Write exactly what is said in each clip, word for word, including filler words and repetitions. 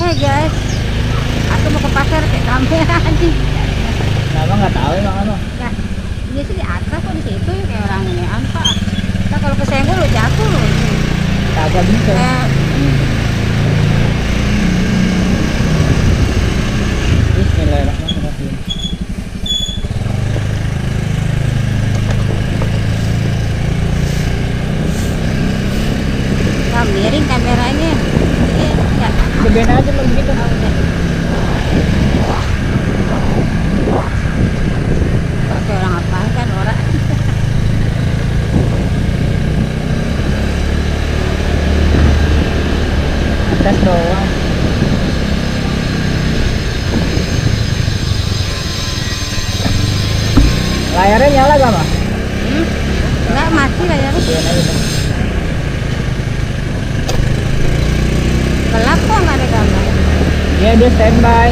rame guys. Aku mau ke pasar kayak rame aja. Kenapa nggak tahu emang anu? Ya, dia sih di atas kok di situ ya kayak orang ini apa? Nah kalau kesenggol lo jatuh lo. Kagak bisa. Eh, Bismillahirrahmanirrahim. nah, miring kameranya. Iya, enggak. Gedein aja lo begitu. Oh, udah. Pakai orang apa kan orang. Atas doang. Layarnya nyala gak, Mak? Hmm? Enggak mati lah ya. Gedein aja tuh. Gelap kok nggak ada gambar. Iya, dia standby.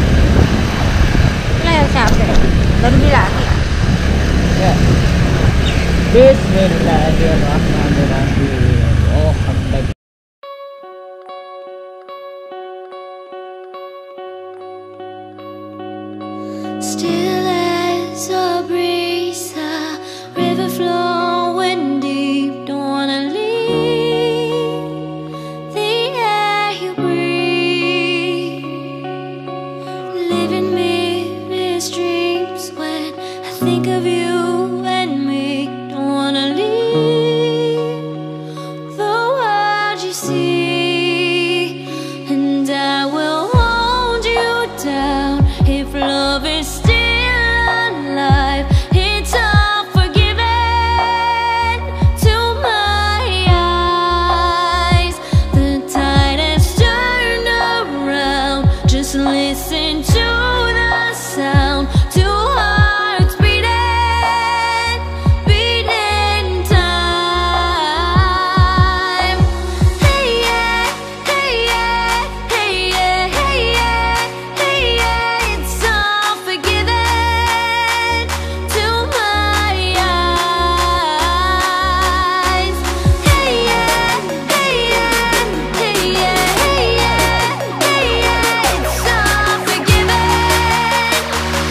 Layar siapa? Baru beli lagi. Ya. Bismillahirrahmanirrahim. Oh, sampai. Still as a breeze, a river flowing deep. Don't wanna leave the air you breathe. Living me dreams when I think of you and me. Don't wanna leave the world you see, and I will hold you down if love is still alive. It's all forgiven to my eyes. The tide has turned around. Just listen to the sound. Two hearts beating, beating time. Hey yeah, hey yeah, hey yeah, hey yeah, hey yeah. It's all forgiven to my eyes. Hey yeah, hey yeah, hey yeah, hey yeah, hey yeah. It's all forgiven.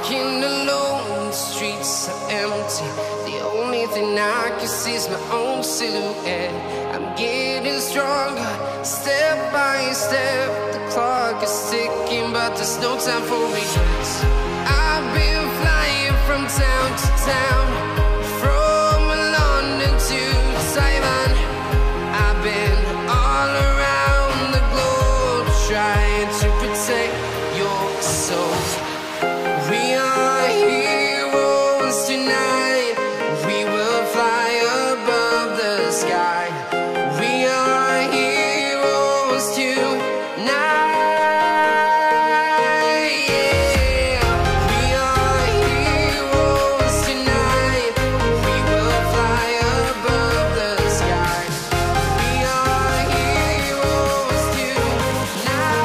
walking alone, the streets are empty. The only thing I can see is my own silhouette. I'm getting stronger, step by step. The clock is ticking, but there's no time for me. I've been flying from town to town, from London to Taiwan. I've been all around the globe, trying to protect your soul. We are heroes tonight. We will fly above the sky. We are heroes tonight. Yeah. We are heroes tonight. We will fly above the sky. We are heroes tonight.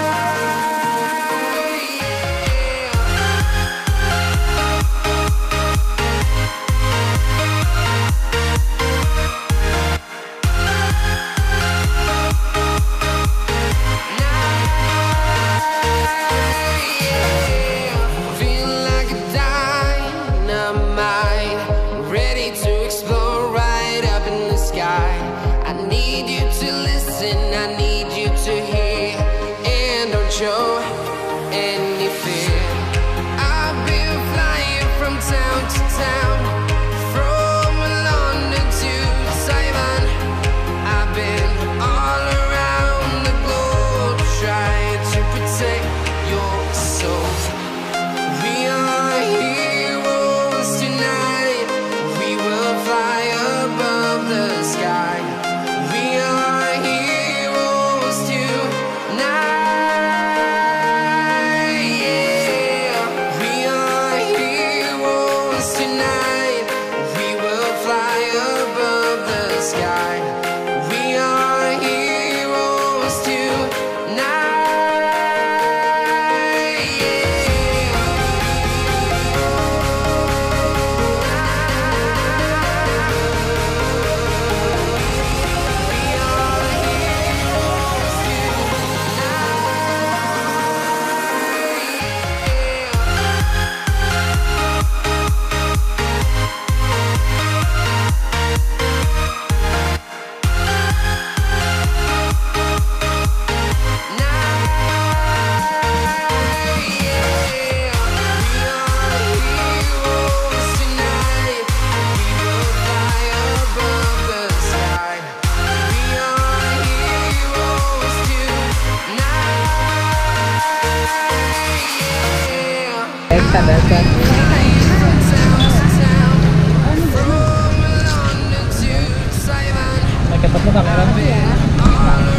Feel like a dynamite, ready to explode right up in the sky. I need you to listen, I need you to hear, and don't show any fear. I've been flying from town to town, from London to Taiwan. I've been all around the globe, trying to protect your soul. We are heroes tonight. We will fly above the sky. We are heroes tonight. Yeah. We are heroes tonight. We will fly above the sky. We are heroes tonight. Extra dasar. Pakai tepuk kamera.